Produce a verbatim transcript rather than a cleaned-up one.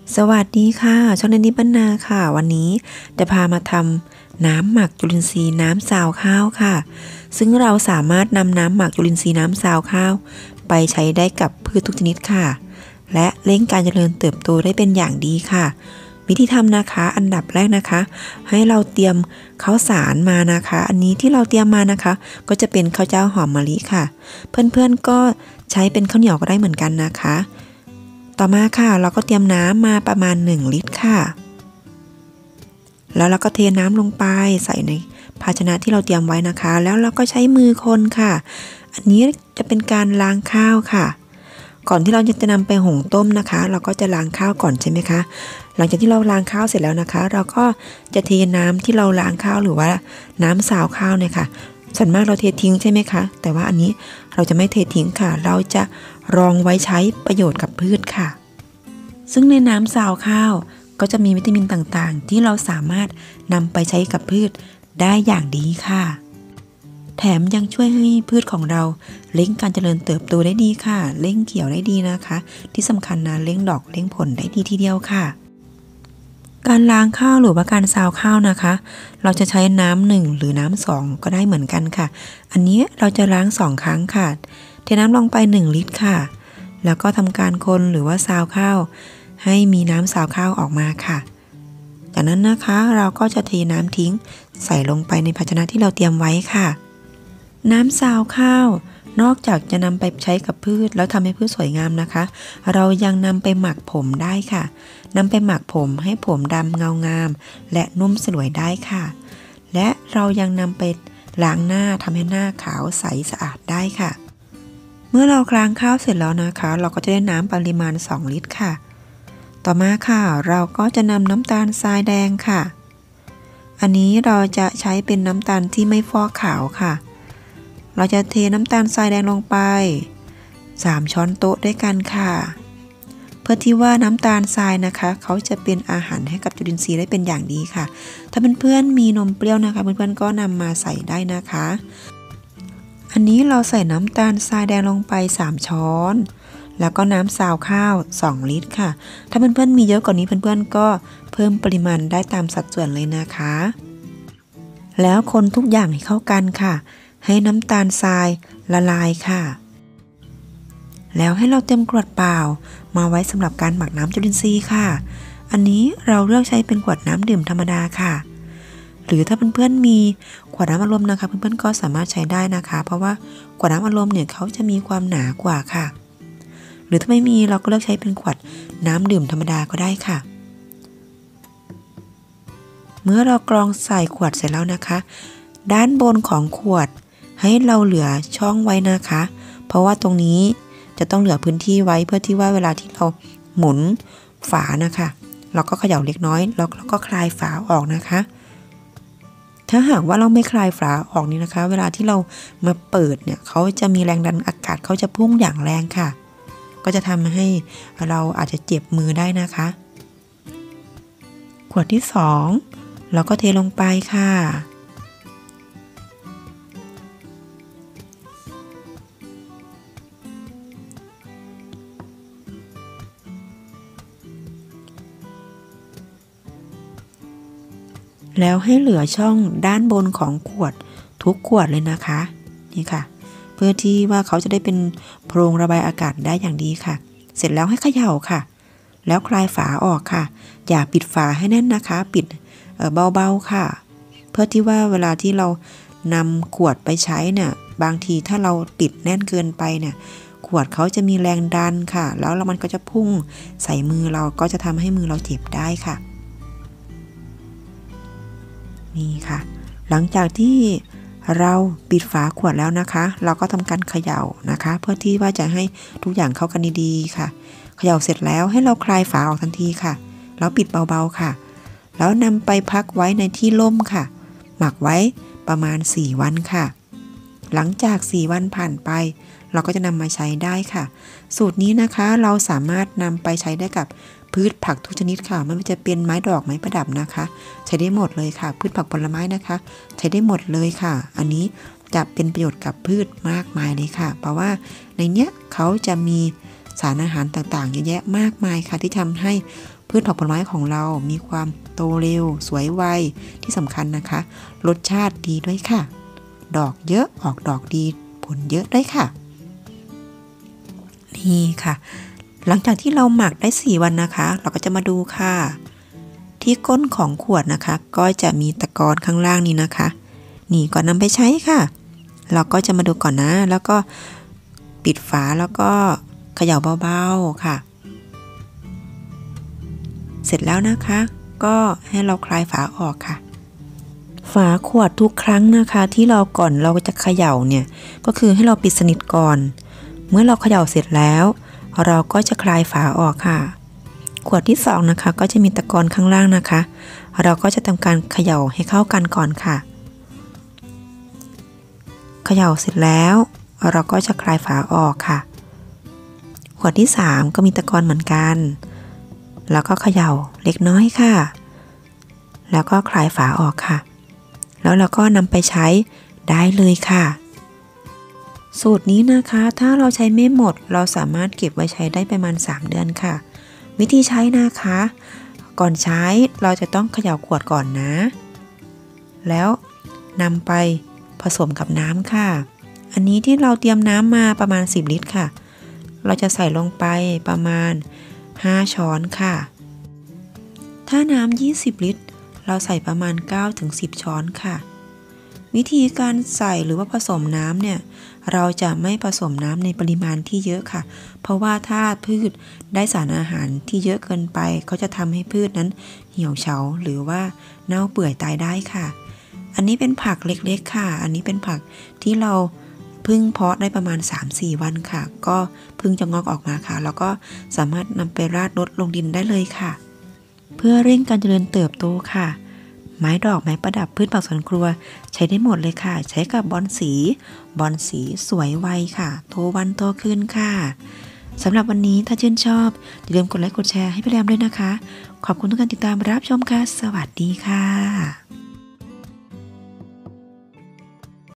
สวัสดีค่ะช่องนันนิปนาค่ะวันนี้จะพามาทำน้ำหมักจุลินทรีย์น้ำซาวข้าวค่ะซึ่งเราสามารถนำน้ำหมักจุลินทรีย์น้ำซาวข้าวไปใช้ได้กับพืชทุกชนิดค่ะและเร่งการเจริญเติบโตได้เป็นอย่างดีค่ะวิธีทำนะคะอันดับแรกนะคะให้เราเตรียมข้าวสารมานะคะอันนี้ที่เราเตรียมมานะคะก็จะเป็นข้าวเจ้าหอมมะลิค่ะเพื่อนๆก็ใช้เป็นข้าวเหนียวก็ได้เหมือนกันนะคะต่อมาค่ะเราก็เตรียมน้ำมาประมาณหนึ่งลิตรค่ะแล้วเราก็เทน้ำลงไปใส่ในภาชนะที่เราเตรียมไว้นะคะแล้วเราก็ใช้มือคนค่ะอันนี้จะเป็นการล้างข้าวค่ะก่อนที่เราจะนำไปหุงต้มนะคะเราก็จะล้างข้าวก่อนใช่ไหมคะหลังจากที่เราล้างข้าวเสร็จแล้วนะคะเราก็จะเทน้ำที่เราล้างข้าวหรือว่าน้ำซาวข้าวเนี่ยค่ะส่วนมากเราเททิ้งใช่ไหมคะแต่ว่าอันนี้เราจะไม่เททิ้งค่ะเราจะรองไว้ใช้ประโยชน์กับพืชค่ะซึ่งในน้ำซาวข้าวก็จะมีวิตามินต่างๆที่เราสามารถนำไปใช้กับพืชได้อย่างดีค่ะแถมยังช่วยให้พืชของเราเร่งการเจริญเติบโตได้ดีค่ะเร่งเขียวได้ดีนะคะที่สำคัญนะเร่งดอกเร่งผลได้ดีทีเดียวค่ะการล้างข้าวหรือว่าการซาวข้าวนะคะเราจะใช้น้ำหนึ่งหรือน้ำสองก็ได้เหมือนกันค่ะอันนี้เราจะล้างสองครั้งค่ะเทน้ำลงไปหนึ่งลิตรค่ะแล้วก็ทำการคนหรือว่าซาวข้าวให้มีน้ำซาวข้าวออกมาค่ะจากนั้นนะคะเราก็จะเทน้ำทิ้งใส่ลงไปในภาชนะที่เราเตรียมไว้ค่ะน้ำซาวข้าวนอกจากจะนำไปใช้กับพืชแล้วทำให้พืชสวยงามนะคะเรายังนำไปหมักผมได้ค่ะนำไปหมักผมให้ผมดำเงางามและนุ่มสลวยได้ค่ะและเรายังนำไปล้างหน้าทำให้หน้าขาวใสสะอาดได้ค่ะเมื่อเราล้างข้าวเสร็จแล้วนะคะเราก็จะได้น้ำปริมาณสองลิตรค่ะต่อมาค่ะเราก็จะนำน้ำตาลทรายแดงค่ะอันนี้เราจะใช้เป็นน้ำตาลที่ไม่ฟอกขาวค่ะเราจะเทน้ำตาลทรายแดงลงไปสามช้อนโต๊ะด้วยกันค่ะเพื่อที่ว่าน้ำตาลทรายนะคะเขาจะเป็นอาหารให้กับจุลินทรีย์ได้เป็นอย่างดีค่ะถ้าเพื่อนๆมีนมเปรี้ยวนะคะเพื่อนๆก็นำมาใส่ได้นะคะอันนี้เราใส่น้ำตาลทรายแดงลงไปสามช้อนแล้วก็น้ำซาวข้าวสองลิตรค่ะถ้าเพื่อนๆมีเยอะกว่านี้เพื่อนๆก็เพิ่มปริมาณได้ตามสัดส่วนเลยนะคะแล้วคนทุกอย่างให้เข้ากันค่ะให้น้ำตาลทรายละลายค่ะแล้วให้เราเตรียมขวดเปล่ามาไว้สำหรับการหมักน้ำจุลินทรีย์ค่ะอันนี้เราเลือกใช้เป็นขวดน้ำดื่มธรรมดาค่ะหรือถ้าเพื่อนๆมีขวดน้ำอัดลมนะคะเพื่อนๆก็สามารถใช้ได้นะคะเพราะว่าขวดน้ำอัดลมเนี่ยเขาจะมีความหนากว่าค่ะหรือถ้าไม่มีเราก็เลือกใช้เป็นขวดน้ำดื่มธรรมดาก็ได้ค่ะเมื่อเรากรองใส่ขวดเสร็จแล้วนะคะด้านบนของขวดให้เราเหลือช่องไว้นะคะเพราะว่าตรงนี้จะต้องเหลือพื้นที่ไว้เพื่อที่ว่าเวลาที่เราหมุนฝานะคะเราก็เขย่าเล็กน้อยแล้วเราก็คลายฝาออกนะคะถ้าหากว่าเราไม่คลายฝาออกนี่นะคะเวลาที่เรามาเปิดเนี่ยเขาจะมีแรงดันอากาศเขาจะพุ่งอย่างแรงค่ะก็จะทำให้เราอาจจะเจ็บมือได้นะคะขวดที่สองเราก็เทลงไปค่ะแล้วให้เหลือช่องด้านบนของขวดทุกขวดเลยนะคะนี่ค่ะเพื่อที่ว่าเขาจะได้เป็นโพรงระบายอากาศได้อย่างดีค่ะเสร็จแล้วให้เขย่าค่ะแล้วคลายฝาออกค่ะอย่าปิดฝาให้แน่นนะคะปิดเบาๆค่ะเพื่อที่ว่าเวลาที่เรานำขวดไปใช้เนี่ยบางทีถ้าเราปิดแน่นเกินไปเนี่ยขวดเขาจะมีแรงดันค่ะแล้วมันก็จะพุ่งใส่มือเราก็จะทำให้มือเราเจ็บได้ค่ะนี่ค่ะหลังจากที่เราปิดฝาขวดแล้วนะคะเราก็ทำการเขย่านะคะเพื่อที่ว่าจะให้ทุกอย่างเข้ากันดีๆค่ะเขย่าเสร็จแล้วให้เราคลายฝาออกทันทีค่ะแล้วปิดเบาๆค่ะแล้วนำไปพักไว้ในที่ร่มค่ะหมักไว้ประมาณสี่วันค่ะหลังจากสี่วันผ่านไปเราก็จะนำมาใช้ได้ค่ะสูตรนี้นะคะเราสามารถนำไปใช้ได้กับพืชผักทุกชนิดค่ะไม่ว่าจะเป็นไม้ดอกไม้ประดับนะคะใช้ได้หมดเลยค่ะพืชผักผลไม้นะคะใช้ได้หมดเลยค่ะอันนี้จะเป็นประโยชน์กับพืชมากมายเลยค่ะเพราะว่าในเนี้ยเขาจะมีสารอาหารต่างๆเยอะแยะมากมายค่ะที่ทำให้พืชผักผลไม้ของเรามีความโตเร็วสวยไวที่สำคัญนะคะรสชาติดีด้วยค่ะดอกเยอะออกดอกดีผลเยอะด้วยค่ะนี่ค่ะหลังจากที่เราหมักได้สี่วันนะคะเราก็จะมาดูค่ะที่ก้นของขวดนะคะก็จะมีตะกอนข้างล่างนี้นะคะนี่ก่อนนำไปใช้ค่ะเราก็จะมาดูก่อนนะแล้วก็ปิดฝาแล้วก็เขย่าเบาๆค่ะเสร็จแล้วนะคะก็ให้เราคลายฝาออกค่ะฝาขวดทุกครั้งนะคะที่เราก่อนเราจะเขย่าเนี่ยก็คือให้เราปิดสนิทก่อนเมื่อเราเขย่าเสร็จแล้วเราก็จะคลายฝาออกค่ะขวดที่สองนะคะก็จะมีตะกอนข้างล่างนะคะเราก็จะทำการเขย่าให้เข้ากันก่อนค่ะเขย่าเสร็จแล้วเราก็จะคลายฝาออกค่ะขวดที่สามก็มีตะกอนเหมือนกันแล้วก็เขย่าเล็กน้อยค่ะแล้วก็คลายฝาออกค่ะแล้วเราก็นำไปใช้ได้เลยค่ะสูตรนี้นะคะถ้าเราใช้ไม่หมดเราสามารถเก็บไว้ใช้ได้ประมาณสามเดือนค่ะวิธีใช้นะคะก่อนใช้เราจะต้องเขย่าขวดก่อนนะแล้วนำไปผสมกับน้ำค่ะอันนี้ที่เราเตรียมน้ำมาประมาณสิบลิตรค่ะเราจะใส่ลงไปประมาณห้าช้อนค่ะถ้าน้ำยี่สิบลิตรเราใส่ประมาณ เก้าถึงสิบ ช้อนค่ะวิธีการใส่หรือว่าผสมน้ำเนี่ยเราจะไม่ผสมน้ำในปริมาณที่เยอะค่ะเพราะว่าถ้าพืชได้สารอาหารที่เยอะเกินไปก็จะทำให้พืชนั้นเหี่ยวเฉาหรือว่าเน่าเปื่อยตายได้ค่ะอันนี้เป็นผักเล็กๆค่ะอันนี้เป็นผักที่เราเพิ่งเพาะได้ประมาณ สามถึงสี่ วันค่ะก็เพิ่งจะงอกออกมาค่ะแล้วก็สามารถนำไปราดรดลงดินได้เลยค่ะเพื่อเร่งการเจริญเติบโตค่ะไม้ดอกไม้ประดับพืชผักสวนครัวใช้ได้หมดเลยค่ะใช้กับบอนสีบอนสีสวยไวค่ะโตวันโตคืนค่ะสำหรับวันนี้ถ้าชื่นชอบอย่าลืมกดไลค์กดแชร์ให้พี่แรมด้วยนะคะขอบคุณทุกการติดตามรับชมค่ะสวัสดีค่ะ